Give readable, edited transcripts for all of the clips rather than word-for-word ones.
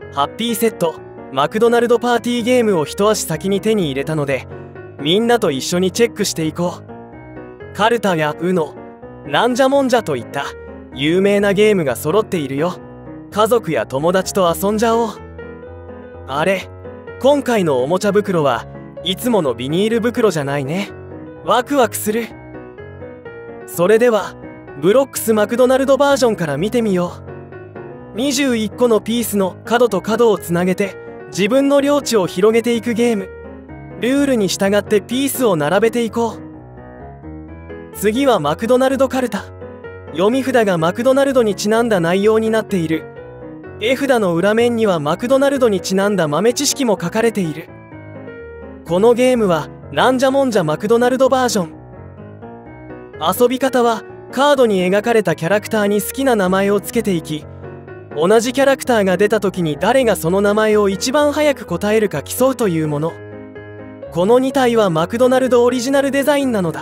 ハッピーセットマクドナルドパーティーゲームを一足先に手に入れたので、みんなと一緒にチェックしていこう。カルタやUNO、なんじゃもんじゃといった有名なゲームが揃っているよ。家族や友達と遊んじゃおう。あれ、今回のおもちゃ袋はいつものビニール袋じゃないね。ワクワクする。それではブロックスマクドナルドバージョンから見てみよう。21個のピースの角と角をつなげて自分の領地を広げていくゲーム。ルールに従ってピースを並べていこう。次はマクドナルドカルタ。読み札がマクドナルドにちなんだ内容になっている。絵札の裏面にはマクドナルドにちなんだ豆知識も書かれている。このゲームはなんじゃもんじゃマクドナルドバージョン。遊び方はカードに描かれたキャラクターに好きな名前をつけていき、同じキャラクターが出た時に誰がその名前を一番早く答えるか競うというもの。この2体はマクドナルドオリジナルデザインなのだ。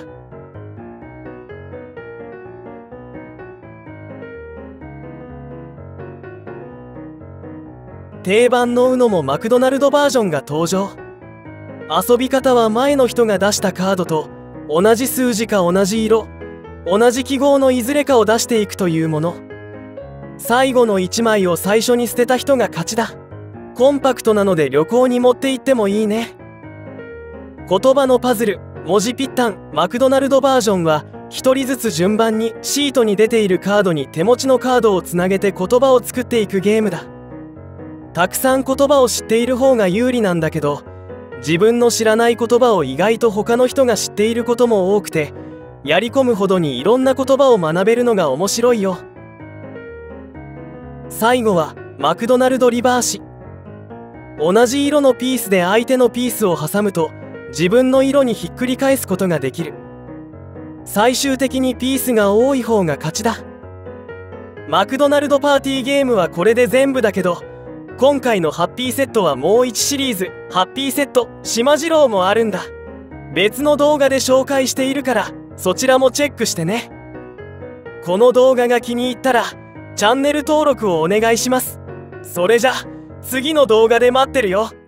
定番のUNOもマクドナルドバージョンが登場。遊び方は前の人が出したカードと同じ数字か同じ色、同じ記号のいずれかを出していくというもの。最後の1枚を最初に捨てた人が勝ちだ。コンパクトなので旅行に持って行ってもいいね。言葉のパズル、文字ピッタン、マクドナルドバージョンは1人ずつ順番にシートに出ているカードに手持ちのカードをつなげて言葉を作っていくゲームだ。たくさん言葉を知っている方が有利なんだけど、自分の知らない言葉を意外と他の人が知っていることも多くて、やり込むほどにいろんな言葉を学べるのが面白いよ。最後はマクドナルドリバーシ。同じ色のピースで相手のピースを挟むと自分の色にひっくり返すことができる。最終的にピースが多い方が勝ちだ。マクドナルドパーティーゲームはこれで全部だけど、今回のハッピーセットはもう1シリーズハッピーセットしまじろうもあるんだ。別の動画で紹介しているからそちらもチェックしてね。この動画が気に入ったらチャンネル登録をお願いします。それじゃ次の動画で待ってるよ。